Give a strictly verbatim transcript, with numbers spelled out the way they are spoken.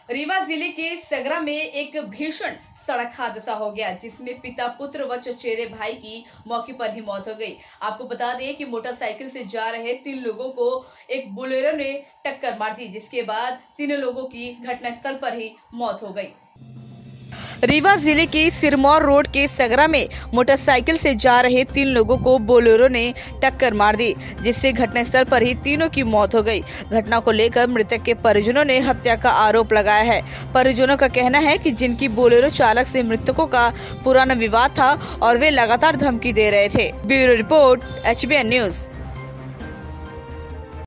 रीवा जिले के सगरा में एक भीषण सड़क हादसा हो गया, जिसमें पिता पुत्र व चचेरे भाई की मौके पर ही मौत हो गई। आपको बता दें कि मोटरसाइकिल से जा रहे तीन लोगों को एक बोलेरो ने टक्कर मार दी, जिसके बाद तीनों लोगों की घटनास्थल पर ही मौत हो गई। रीवा जिले के सिरमौर रोड के सगरा में मोटरसाइकिल से जा रहे तीन लोगों को बोलेरो ने टक्कर मार दी, जिससे घटनास्थल पर ही तीनों की मौत हो गई। घटना को लेकर मृतक के परिजनों ने हत्या का आरोप लगाया है। परिजनों का कहना है कि जिनकी बोलेरो चालक से मृतकों का पुराना विवाद था और वे लगातार धमकी दे रहे थे। Bureau report, H B N news.